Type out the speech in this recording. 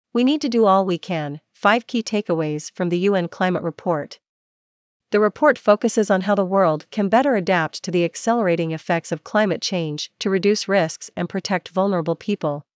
We need to do all we can. 5 key takeaways from the UN Climate Report. The report focuses on how the world can better adapt to the accelerating effects of climate change to reduce risks and protect vulnerable people.